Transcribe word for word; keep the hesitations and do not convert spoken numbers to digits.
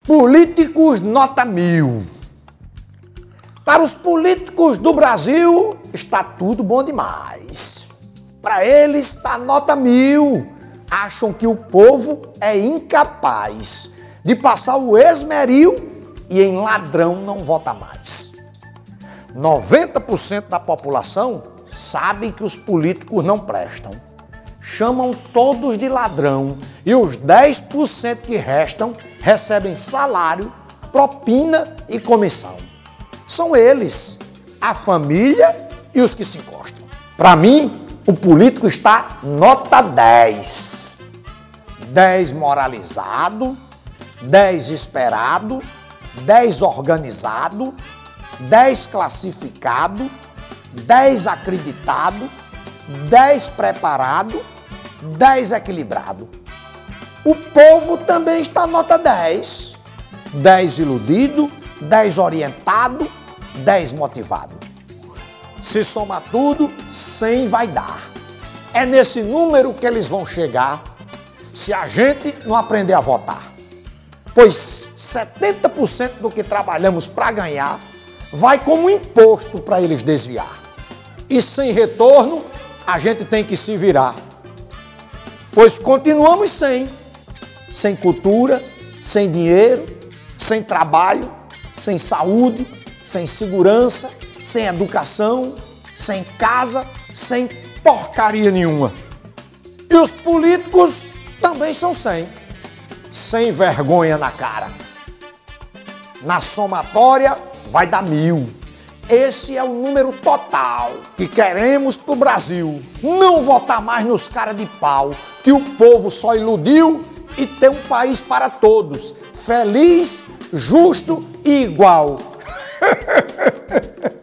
Políticos nota mil. Para os políticos do Brasil, está tudo bom demais. Para eles, está nota mil. Acham que o povo é incapaz de passar o esmeril e em ladrão não vota mais. noventa por cento da população sabe que os políticos não prestam. Chamam todos de ladrão e os dez por cento que restam recebem salário, propina e comissão. São eles, a família e os que se encostam. Para mim, o político está nota dez. dez moralizado, dez esperado, dez organizado, dez classificado, dez acreditado, dez preparado, dez equilibrado. O povo também está nota dez. dez iludido, dez orientado, dez motivado. Se somar tudo, cem vai dar. É nesse número que eles vão chegar se a gente não aprender a votar. Pois setenta por cento do que trabalhamos para ganhar vai como imposto para eles desviar. E sem retorno, a gente tem que se virar. Pois continuamos sem. Sem cultura, sem dinheiro, sem trabalho, sem saúde, sem segurança, sem educação, sem casa, sem porcaria nenhuma. E os políticos também são sem. Sem vergonha na cara. Na somatória vai dar mil. Esse é o número total que queremos pro Brasil. Não votar mais nos caras de pau, que o povo só iludiu e ter um país para todos, feliz, justo e igual.